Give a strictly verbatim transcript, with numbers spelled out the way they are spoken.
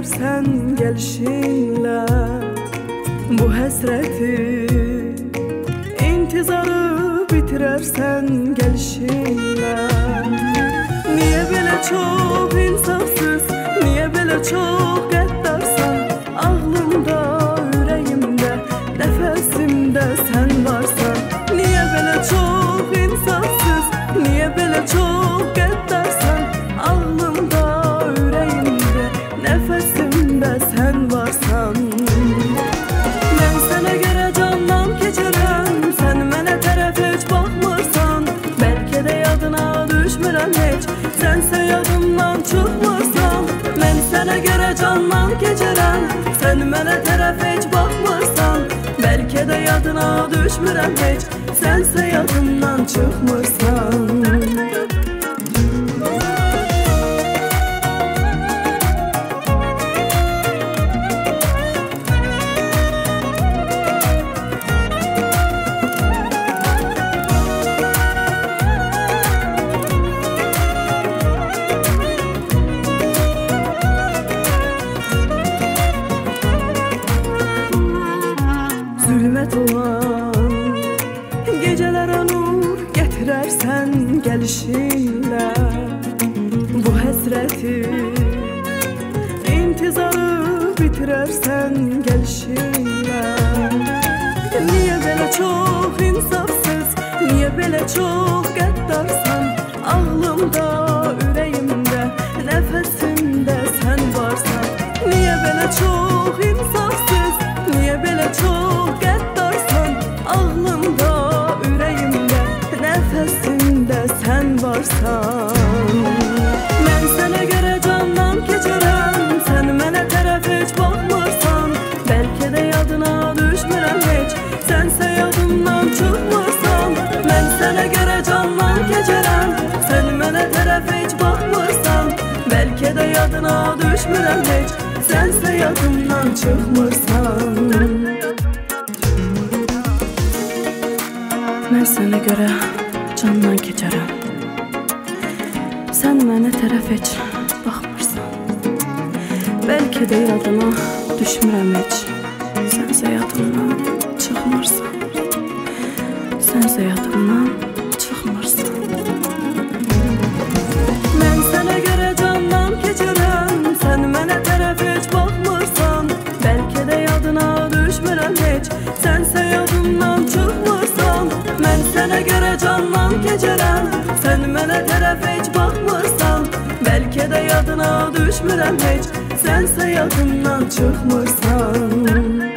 bitirərsən gəlişinlə bu həsrəti, intizarı bitirərsən gəlişinlə. Niyə belə çox insafsız, niyə belə çox qəddarsan? Ağlımda, ürəyimdə, nəfəsimdə sən varsan. Niyə belə çox insafsız, niyə belə çox qəddarsan? Ağlımda, ürəyimdə, nəfəsimdə sən varsan. Mən sənə görə candan keçirəm, sən mənə tərəf heç baxmırsan. Bəlkə də yadına düşmürəm heç, sənsə yadımdan çıxmırsan. Mən sənə görə candan keçirəm, sən mənə tərəf heç baxmırsan. Bəlkə də yadına düşmürəm heç, sənsə yadımdan çıxmırsan. Zülmət olan gecələrə nur gətirərsən gəlişinlə bu həsrəti, intizarı bitirərsən gəlişinlə. Niyə belə çox insafsız, niyə belə çox qəddarsan? Ağlımda, ürəyimdə, nəfəsimdə sən varsan. Niyə belə çox insafsız, niyə belə çox qəddarsan? Ağlımda, ürəyimdə, nəfəsimdə sən varsan. Mən sənə görə candan keçirəm, sən mənə tərəf heç baxmırsan. Bəlkə də yadına düşmürəm heç, sənsə yadımdan çıxmırsan. Mən sənə görə candan keçirəm, sən mənə tərəf heç baxmırsan. Bəlkə də yadına düşmürəm heç, sənsə yadımdan çıxmırsan. Mən sənə görə candan keçərəm, sən mənə tərəf heç baxmırsan. Bəlkə də yadına düşmürəm heç, sənsə yadımdan çıxmırsan. Sənsə yadımdan çıxmırsan. Mən sənə görə candan keçirəm, sən mənə tərəf heç baxmırsan. Bəlkə də yadına düşmürəm heç, sənsə yadımdan çıxmırsan. Mən sənə görə candan keçirəm, sən mənə tərəf heç baxmırsan. Bəlkə də yadına düşmürəm heç, sənsə yadımdan çıxmırsan.